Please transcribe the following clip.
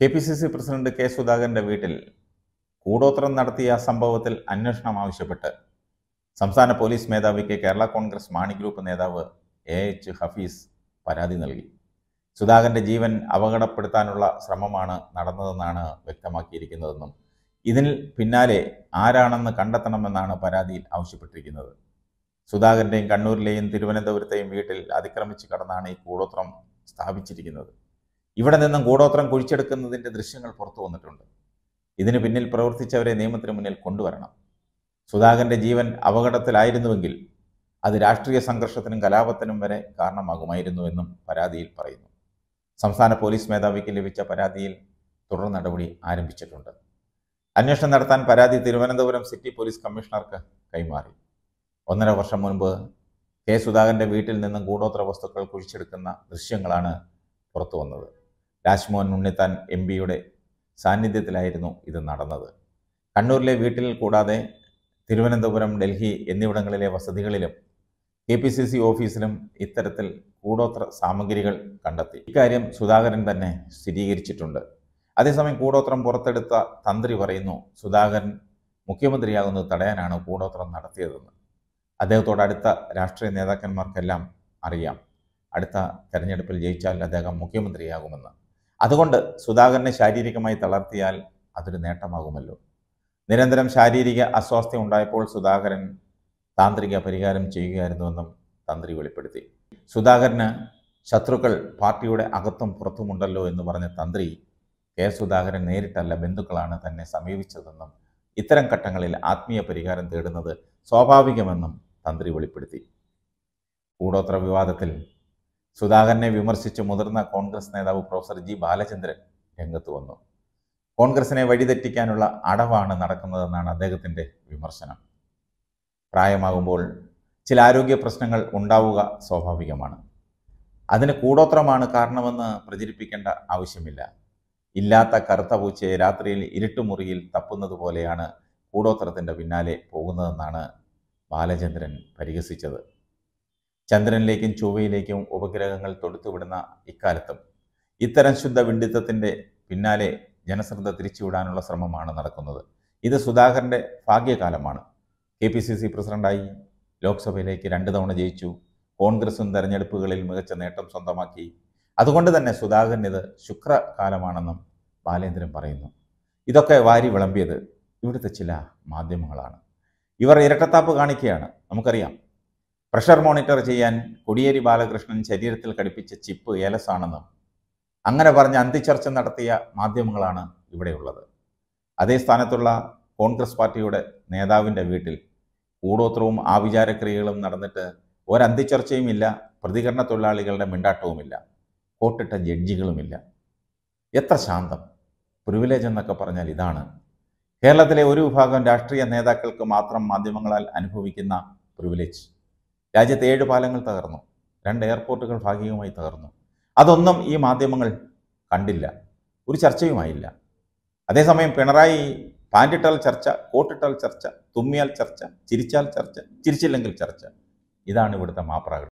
KPCC president K സുധാകരന്റെ വീട്ടിൽ കൂടോത്രം നടത്തിയ സംഭവത്തിൽ അന്വേഷണം ആവശ്യപ്പെട്ട് സംസ്ഥാന പോലീസ് മേധാവിക്ക് കേരള കോൺഗ്രസ് മാണി ഗ്രൂപ്പ് നേതാവ് എ.എച്ച്. ഹഫീസ് പരാതി നൽകി. സുധാകരന്റെ ജീവൻ അപകടപ്പെടുത്താനുള്ള ശ്രമമാണ് നടന്നതെന്നാണ് വ്യക്തമാക്കിയിരിക്കുന്നതെന്നും ഇതിന് പിന്നാലെ ആരാണെന്ന് കണ്ടെത്തണമെന്നാണ് പരാതിയിൽ ആവശ്യപ്പെട്ടിരിക്കുന്നത്. സുധാകരന്റെയും കണ്ണൂരിലെയും തിരുവനന്തപുരത്തെയും വീട്ടിൽ അതിക്രമിച്ച് കടന്നാണ് ഈ കൂടോത്രം സ്ഥാപിച്ചിരിക്കുന്നത്. ഇവിടെ നിന്നും കൂടോത്രം കുഴിച്ചെടുക്കുന്നതിൻ്റെ ദൃശ്യങ്ങൾ പുറത്തു വന്നിട്ടുണ്ട്. ഇതിന് പിന്നിൽ പ്രവർത്തിച്ചവരെ നിയമത്തിന് മുന്നിൽ കൊണ്ടുവരണം. സുധാകരന്റെ ജീവൻ അപകടത്തിലായിരുന്നുവെങ്കിൽ അത് രാഷ്ട്രീയ സംഘർഷത്തിനും കലാപത്തിനും വരെ കാരണമാകുമായിരുന്നുവെന്നും പരാതിയിൽ പറയുന്നു. സംസ്ഥാന പോലീസ് മേധാവിക്ക് ലഭിച്ച പരാതിയിൽ തുടർ നടപടി ആരംഭിച്ചിട്ടുണ്ട്. അന്വേഷണം നടത്താൻ പരാതി തിരുവനന്തപുരം സിറ്റി പോലീസ് കമ്മീഷണർക്ക് കൈമാറി. 1.5 വർഷം മുൻപ് കെ സുധാകരന്റെ വീട്ടിൽ നിന്നും കൂടോത്ര വസ്തുക്കൾ കുഴിച്ചെടുക്കുന്ന ദൃശ്യങ്ങളാണ് പുറത്തു വന്നത്. രാജ്മോഹൻ ഉണ്ണിത്താൻ എം.പിയുടെ സാന്നിധ്യത്തിലായിരുന്നു ഇത് നടന്നത്. കണ്ണൂരിലെ വീട്ടിൽ കൂടാതെ തിരുവനന്തപുരം, ഡൽഹി എന്നിവിടങ്ങളിലെ വസതികളിലും കെ.പി.സി.സി ഓഫീസിലും ഇത്തരത്തിൽ കൂടോത്ര സാമഗ്രികൾ കണ്ടെത്തി. ഇക്കാര്യം സുധാകരൻ തന്നെ സ്ഥിരീകരിച്ചിട്ടുണ്ട്. അതേസമയം കൂടോത്രം പുറത്തെടുത്ത തന്ത്രി പറയുന്നു സുധാകരൻ മുഖ്യമന്ത്രിയാകുന്നത് തടയാനാണ് കൂടോത്രം നടത്തിയതെന്ന്. അദ്ദേഹത്തോട് അടുത്ത രാഷ്ട്രീയ നേതാക്കന്മാർക്കെല്ലാം അറിയാം അടുത്ത തെരഞ്ഞെടുപ്പിൽ ജയിച്ചാൽ അദ്ദേഹം മുഖ്യമന്ത്രിയാകുമെന്ന്. അതുകൊണ്ട് സുധാകരനെ ശാരീരികമായി തളർത്തിയാൽ അതൊരു നേട്ടമാകുമല്ലോ. നിരന്തരം ശാരീരിക അസ്വാസ്ഥ്യം ഉണ്ടായപ്പോൾ സുധാകരൻ താന്ത്രിക പരിഹാരം ചെയ്യുകയായിരുന്നുവെന്നും തന്ത്രി വെളിപ്പെടുത്തി. സുധാകരന് ശത്രുക്കൾ പാർട്ടിയുടെ അകത്തും പുറത്തുമുണ്ടല്ലോ എന്ന് പറഞ്ഞ തന്ത്രി കെ സുധാകരൻ നേരിട്ടല്ല ബന്ധുക്കളാണ് തന്നെ സമീപിച്ചതെന്നും ഇത്തരം ഘട്ടങ്ങളിൽ ആത്മീയ പരിഹാരം തേടുന്നത് സ്വാഭാവികമെന്നും തന്ത്രി വെളിപ്പെടുത്തി. കൂടോത്ര വിവാദത്തിൽ സുധാകരനെ വിമർശിച്ച് മുതിർന്ന കോൺഗ്രസ് നേതാവ് പ്രൊഫസർ ജി ബാലചന്ദ്രൻ രംഗത്ത് വന്നു. കോൺഗ്രസിനെ വഴിതെറ്റിക്കാനുള്ള അടവാണ് നടക്കുന്നതെന്നാണ് അദ്ദേഹത്തിൻ്റെ വിമർശനം. പ്രായമാകുമ്പോൾ ചില ആരോഗ്യ പ്രശ്നങ്ങൾ ഉണ്ടാവുക സ്വാഭാവികമാണ്. അതിന് കൂടോത്രമാണ് കാരണമെന്ന് പ്രചരിപ്പിക്കേണ്ട ആവശ്യമില്ല. ഇല്ലാത്ത കറുത്ത പൂച്ചയെ രാത്രിയിൽ ഇരുട്ടുമുറിയിൽ തപ്പുന്നത് പോലെയാണ് കൂടോത്രത്തിൻ്റെ പിന്നാലെ പോകുന്നതെന്നാണ് ബാലചന്ദ്രൻ പരിഹസിച്ചത്. ചന്ദ്രനിലേക്കും ചൊവ്വയിലേക്കും ഉപഗ്രഹങ്ങൾ തൊടുത്തുവിടുന്ന ഇക്കാലത്തും ഇത്തരം ശുദ്ധ വിഡ്ഢിത്തത്തിൻ്റെ പിന്നാലെ ജനശ്രദ്ധ തിരിച്ചുവിടാനുള്ള ശ്രമമാണ് നടക്കുന്നത്. ഇത് സുധാകരൻ്റെ ഭാഗ്യകാലമാണ്. കെ.പി.സി.സി പ്രസിഡന്റായി ലോക്സഭയിലേക്ക് 2 തവണ ജയിച്ചു. കോൺഗ്രസും തെരഞ്ഞെടുപ്പുകളിൽ മികച്ച നേട്ടം സ്വന്തമാക്കി. അതുകൊണ്ട് തന്നെ സുധാകരൻ ഇത് ശുക്രകാലമാണെന്നും ബാലേന്ദ്രൻ പറയുന്നു. ഇതൊക്കെ വാരി വിളമ്പിയത് ഇവിടുത്തെ ചില മാധ്യമങ്ങളാണ്. ഇവർ ഇരട്ടത്താപ്പ് കാണിക്കുകയാണ്. നമുക്കറിയാം, പ്രഷർ മോണിറ്റർ ചെയ്യാൻ കോടിയേരി ബാലകൃഷ്ണൻ ശരീരത്തിൽ ഘടിപ്പിച്ച ചിപ്പ് ഏലസാണെന്നും അങ്ങനെ പറഞ്ഞ് അന്തിച്ചർച്ച നടത്തിയ മാധ്യമങ്ങളാണ് ഇവിടെയുള്ളത്. അതേ സ്ഥാനത്തുള്ള കോൺഗ്രസ് പാർട്ടിയുടെ നേതാവിൻ്റെ വീട്ടിൽ കൂടോത്രവും ആഭിചാരക്രിയകളും നടന്നിട്ട് ഒരന്തിച്ചർച്ചയുമില്ല, പ്രതികരണ തൊഴിലാളികളുടെ മിണ്ടാട്ടവുമില്ല, കോട്ടിട്ട ജഡ്ജികളുമില്ല. എത്ര ശാന്തം! പ്രിവിലേജ് എന്നൊക്കെ പറഞ്ഞാൽ ഇതാണ്. കേരളത്തിലെ ഒരു വിഭാഗം രാഷ്ട്രീയ നേതാക്കൾക്ക് മാത്രം മാധ്യമങ്ങളാൽ അനുഭവിക്കുന്ന പ്രിവിലേജ്. രാജ്യത്തെ 7 പാലങ്ങൾ തകർന്നു, 2 എയർപോർട്ടുകൾ ഭാഗികമായി തകർന്നു. അതൊന്നും ഈ മാധ്യമങ്ങൾ കണ്ടില്ല, ഒരു ചർച്ചയുമായില്ല. അതേസമയം പിണറായി പാൻറ്റിട്ടാൽ ചർച്ച, കോട്ടിട്ടാൽ ചർച്ച, തുമ്മിയാൽ ചർച്ച, ചിരിച്ചാൽ ചർച്ച, ചിരിച്ചില്ലെങ്കിൽ ചർച്ച. ഇതാണ് ഇവിടുത്തെ മാപ്രാകൾ.